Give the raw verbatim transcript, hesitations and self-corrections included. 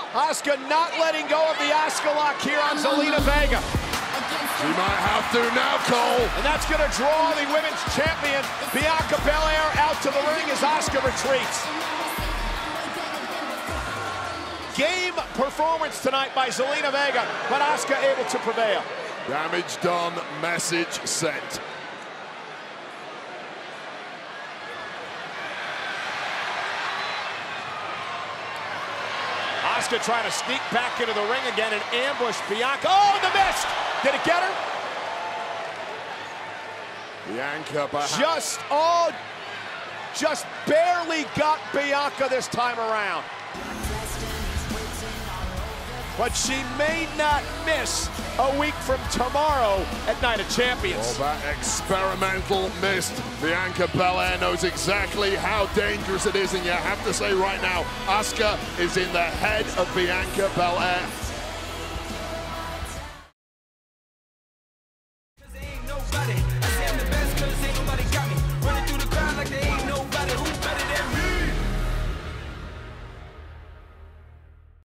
Asuka not letting go of the Asuka lock here on Zelina Vega. She might have to now, Cole. And that's going to draw the women's champion, Bianca Belair, out to the ring as Asuka retreats. Game performance tonight by Zelina Vega, but Asuka able to prevail. Damage done, message sent. Asuka trying to sneak back into the ring again and ambush Bianca. Oh, the miss! Did it get her? Bianca perhaps. Just, oh, just barely got Bianca this time around. But she may not miss a week from tomorrow at Night of Champions. Oh, that experimental missed. Bianca Belair knows exactly how dangerous it is, and you have to say right now, Asuka is in the head of Bianca Belair.